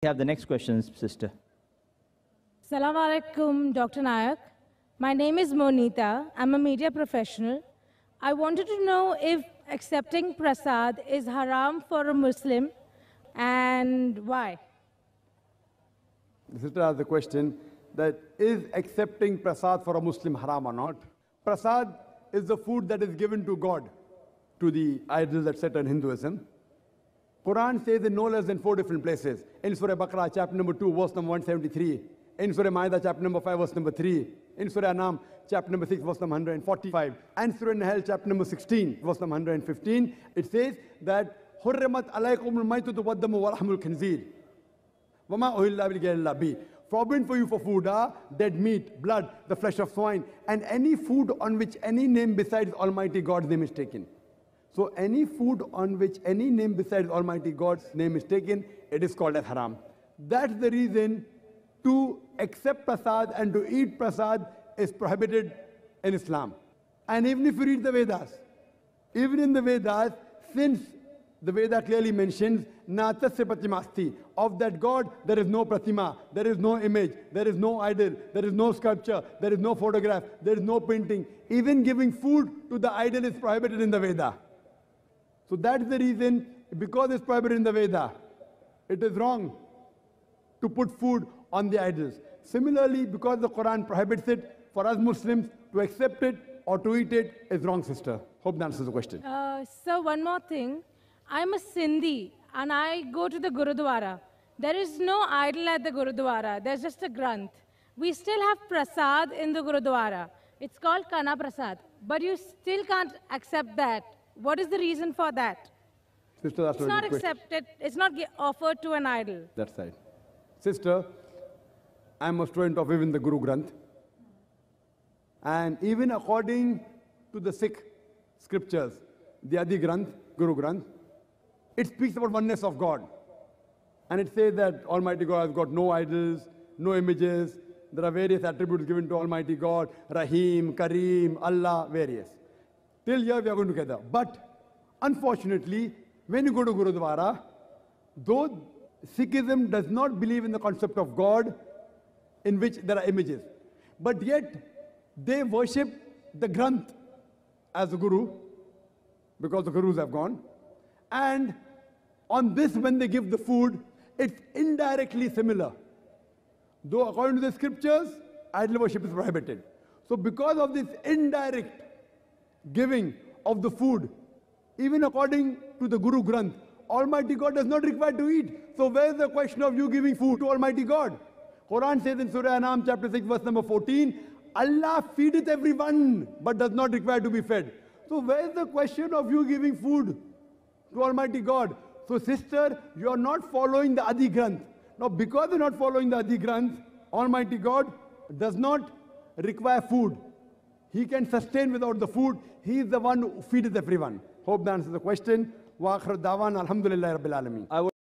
We have the next question, sister. Assalamu alaikum, Dr. Nayak. My name is Monita. I'm a media professional. I wanted to know if accepting prasad is haram for a Muslim and why. The sister asked the question that is accepting prasad for a Muslim haram or not? Prasad is the food that is given to God, to the idols etc. in Hinduism. Quran says in no less than 4 different places. In Surah Baqarah, chapter number 2, verse number 173. In Surah Ma'idah, chapter number 5, verse number 3. In Surah Anam, chapter number 6, verse number 145. And Surah Nahl, chapter number 16, verse number 115. It says that حُرِّمَتْ عَلَيْكُمُ الْمَيْتُةُ وَالدَّمُ وَلَحْمُ الْخِنْزِيرِ وَمَا أُهِلَّ بِغَيْرِ اللَّهِ بِهِ. Forbidden for you for food are dead meat, blood, the flesh of swine, and any food on which any name besides Almighty God's name is taken. So any food on which any name besides Almighty God's name is taken, it is called as haram. That's the reason to accept prasad and to eat prasad is prohibited in Islam. And even if you read the Vedas, even in the Vedas, since the Veda clearly mentions Natasya Pratimasti, of that God there is no pratima, there is no image, there is no idol, there is no sculpture, there is no photograph, there is no painting. Even giving food to the idol is prohibited in the Veda. So that's the reason, because it's prohibited in the Veda, it is wrong to put food on the idols. Similarly, because the Quran prohibits it, for us Muslims to accept it or to eat it is wrong, sister. Hope that answers the question. So one more thing. I'm a Sindhi and I go to the Gurudwara. There is no idol at the Gurudwara. There's just a Granth. We still have prasad in the Gurudwara. It's called Kana Prasad. But you still can't accept that. What is the reason for that? Sister, that's it's not accepted. It's not offered to an idol. That's right. Sister, I'm a student of even the Guru Granth. And even according to the Sikh scriptures, the Adi Granth, Guru Granth, it speaks about oneness of God. And it says that Almighty God has got no idols, no images. There are various attributes given to Almighty God, Rahim, Kareem, Allah, various. Till here we are going together. But unfortunately, when you go to Gurudwara, though Sikhism does not believe in the concept of God in which there are images, but yet they worship the Granth as the Guru, because the Gurus have gone. And on this, when they give the food, it's indirectly similar. Though according to the scriptures, idol worship is prohibited. So because of this indirect giving of the food, even according to the Guru Granth, Almighty God does not require to eat. So where's the question of you giving food to Almighty God? Quran says in Surah Anam chapter 6 verse number 14, Allah feedeth everyone but does not require to be fed. So where's the question of you giving food to Almighty God? So sister, you are not following the Adi Granth. Now because you're not following the Adi Granth, Almighty God does not require food. He can sustain without the food. He is the one who feedeth everyone. Hope that answers the question. Wa akhir da'wan alhamdulillahi rabbil alameen.